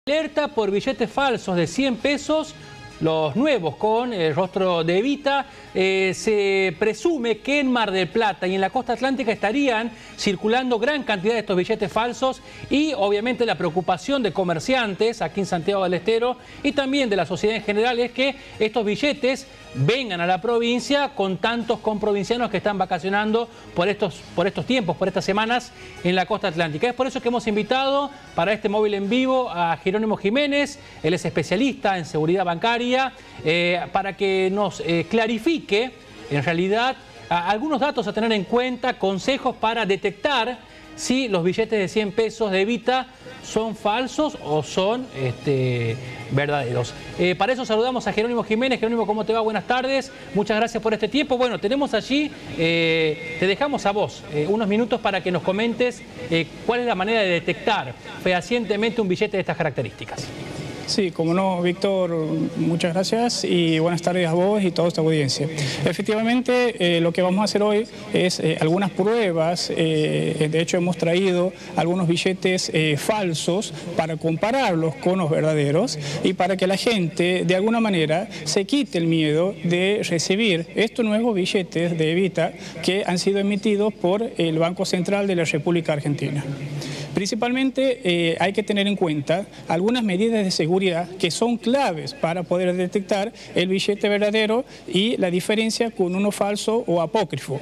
Alerta por billetes falsos de 100 pesos, los nuevos con el rostro de Evita. Se presume que en Mar del Plata y en la costa atlántica estarían circulando gran cantidad de estos billetes falsos y obviamente la preocupación de comerciantes aquí en Santiago del Estero y también de la sociedad en general es que estos billetes vengan a la provincia con tantos comprovincianos que están vacacionando por estos tiempos, por estas semanas en la costa atlántica. Es por eso que hemos invitado para este móvil en vivo a Jerónimo Jiménez. Él es especialista en seguridad bancaria, para que nos clarifique en realidad algunos datos a tener en cuenta, consejos para detectar si los billetes de 100 pesos de Evita son falsos o son verdaderos. Para eso saludamos a Jerónimo Jiménez. Jerónimo, ¿cómo te va? Buenas tardes. Muchas gracias por este tiempo. Bueno, tenemos allí, te dejamos a vos unos minutos para que nos comentes cuál es la manera de detectar fehacientemente un billete de estas características. Sí, como no, Víctor, muchas gracias y buenas tardes a vos y toda esta audiencia. Efectivamente, lo que vamos a hacer hoy es algunas pruebas. De hecho, hemos traído algunos billetes falsos para compararlos con los verdaderos y para que la gente, de alguna manera, se quite el miedo de recibir estos nuevos billetes de Evita que han sido emitidos por el Banco Central de la República Argentina. Principalmente hay que tener en cuenta algunas medidas de seguridad que son claves para poder detectar el billete verdadero y la diferencia con uno falso o apócrifo.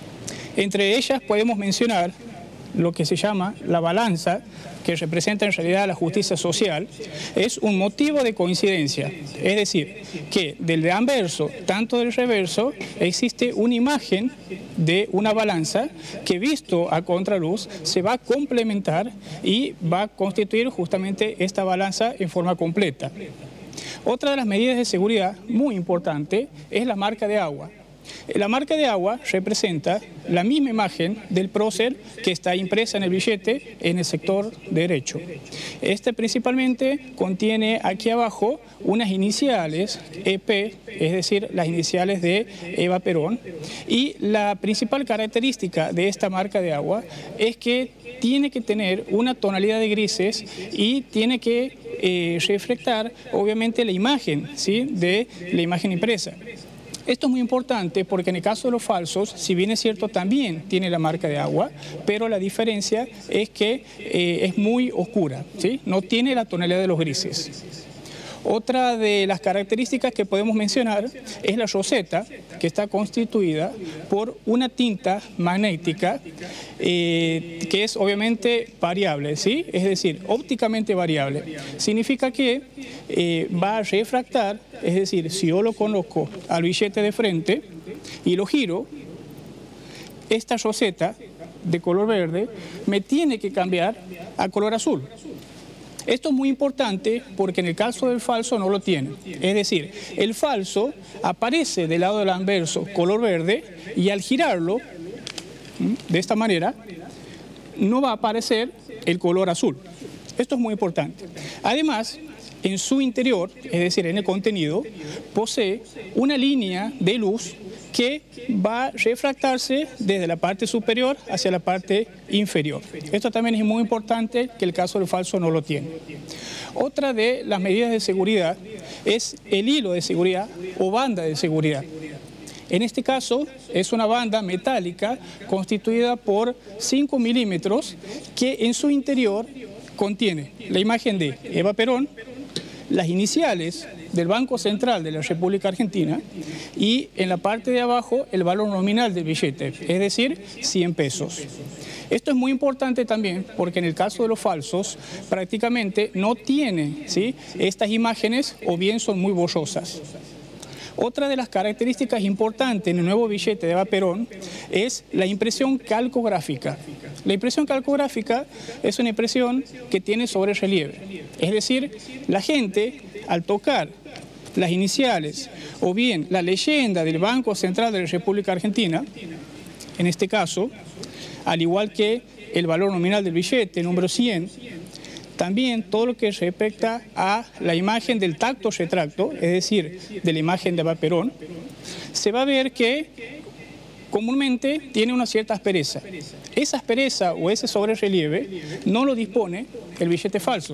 Entre ellas podemos mencionar lo que se llama la balanza, que representa en realidad la justicia social. Es un motivo de coincidencia, es decir, que del anverso, tanto del reverso, existe una imagen de una balanza que visto a contraluz se va a complementar y va a constituir justamente esta balanza en forma completa. Otra de las medidas de seguridad muy importante es la marca de agua. La marca de agua representa la misma imagen del prócer que está impresa en el billete en el sector derecho. Este principalmente contiene aquí abajo unas iniciales EP, es decir, las iniciales de Eva Perón. Y la principal característica de esta marca de agua es que tiene que tener una tonalidad de grises y tiene que reflectar obviamente la imagen, ¿sí?, de la imagen impresa. Esto es muy importante porque en el caso de los falsos, si bien es cierto, también tiene la marca de agua, pero la diferencia es que es muy oscura, ¿sí? No tiene la tonalidad de los grises. Otra de las características que podemos mencionar es la roseta, que está constituida por una tinta magnética que es obviamente variable, ¿sí? Es decir, ópticamente variable. Significa que va a refractar, es decir, si yo lo coloco al billete de frente y lo giro, esta roseta de color verde me tiene que cambiar a color azul. Esto es muy importante porque en el caso del falso no lo tiene. Es decir, el falso aparece del lado del anverso color verde y al girarlo de esta manera no va a aparecer el color azul. Esto es muy importante. Además, en su interior, es decir, en el contenido, posee una línea de luz que va a refractarse desde la parte superior hacia la parte inferior. Esto también es muy importante, que el caso del falso no lo tiene. Otra de las medidas de seguridad es el hilo de seguridad o banda de seguridad. En este caso es una banda metálica constituida por 5 milímetros que en su interior contiene la imagen de Eva Perón, las iniciales del Banco Central de la República Argentina y en la parte de abajo el valor nominal del billete, es decir, 100 pesos. Esto es muy importante también porque en el caso de los falsos prácticamente no tiene, ¿sí?, estas imágenes o bien son muy borrosas. Otra de las características importantes en el nuevo billete de Eva Perón es la impresión calcográfica. La impresión calcográfica es una impresión que tiene sobrerrelieve. Es decir, la gente al tocar las iniciales o bien la leyenda del Banco Central de la República Argentina, en este caso, al igual que el valor nominal del billete, número 100, también todo lo que respecta a la imagen del tacto retracto, es decir, de la imagen de Eva Perón, se va a ver que comúnmente tiene una cierta aspereza. Esa aspereza o ese sobrerrelieve no lo dispone el billete falso.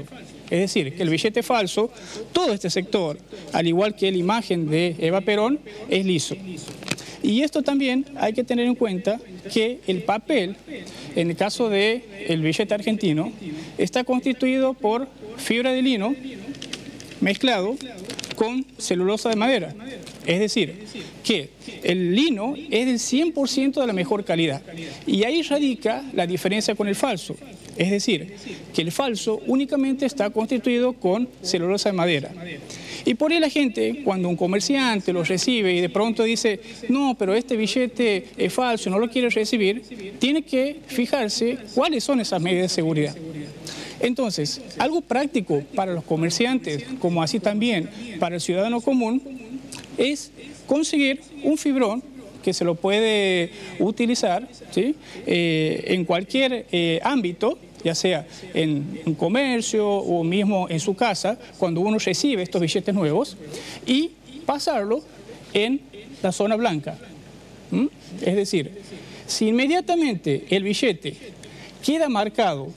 Es decir, que el billete falso, todo este sector, al igual que la imagen de Eva Perón, es liso. Y esto también hay que tener en cuenta que el papel, en el caso del billete argentino, está constituido por fibra de lino mezclado con celulosa de madera. Es decir, que el lino es del 100% de la mejor calidad. Y ahí radica la diferencia con el falso. Es decir, que el falso únicamente está constituido con celulosa de madera. Y por ahí la gente, cuando un comerciante lo recibe y de pronto dice, no, pero este billete es falso, no lo quiere recibir, tiene que fijarse cuáles son esas medidas de seguridad. Entonces, algo práctico para los comerciantes, como así también para el ciudadano común, es conseguir un fibrón que se lo puede utilizar, ¿sí?, en cualquier ámbito, ya sea en un comercio o mismo en su casa, cuando uno recibe estos billetes nuevos, y pasarlo en la zona blanca. Es decir, si inmediatamente el billete queda marcado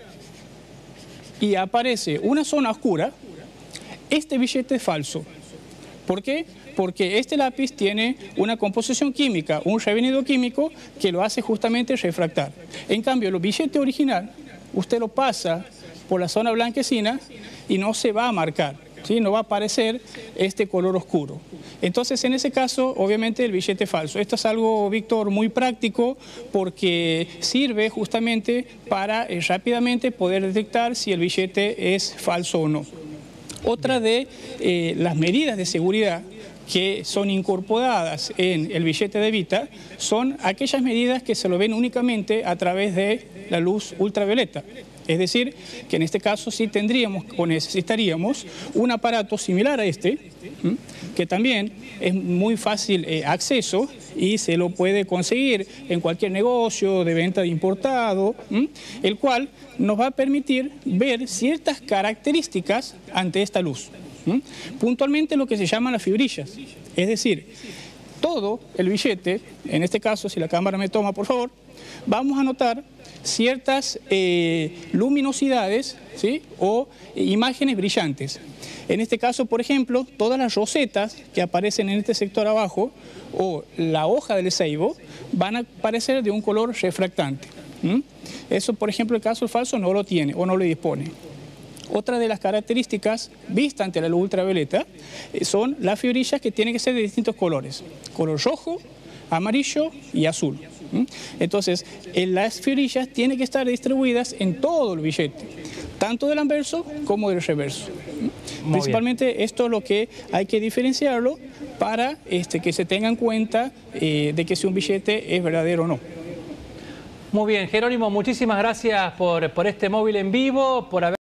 y aparece una zona oscura, este billete es falso. ¿Por qué? Porque este lápiz tiene una composición química, un revenido químico que lo hace justamente refractar. En cambio, el billete original, usted lo pasa por la zona blanquecina y no se va a marcar, ¿sí? No va a aparecer este color oscuro. Entonces, en ese caso, obviamente, el billete es falso. Esto es algo, Víctor, muy práctico porque sirve justamente para rápidamente poder detectar si el billete es falso o no. Otra de las medidas de seguridad que son incorporadas en el billete de Evita son aquellas medidas que se lo ven únicamente a través de la luz ultravioleta. Es decir, que en este caso sí tendríamos o necesitaríamos un aparato similar a este, que también es muy fácil acceso y se lo puede conseguir en cualquier negocio de venta de importado, el cual nos va a permitir ver ciertas características ante esta luz. Puntualmente lo que se llaman las fibrillas, es decir, todo el billete, en este caso, si la cámara me toma, por favor, vamos a notar ciertas luminosidades, ¿sí?, o imágenes brillantes. En este caso, por ejemplo, todas las rosetas que aparecen en este sector abajo o la hoja del ceibo van a aparecer de un color refractante. Eso, por ejemplo, el caso falso no lo tiene o no lo dispone. Otra de las características vistas ante la luz ultravioleta son las fibrillas que tienen que ser de distintos colores. Color rojo, amarillo y azul. Entonces, las fibrillas tienen que estar distribuidas en todo el billete, tanto del anverso como del reverso. Principalmente esto es lo que hay que diferenciarlo para que se tenga en cuenta de que si un billete es verdadero o no. Muy bien, Jerónimo, muchísimas gracias por este móvil en vivo, por haber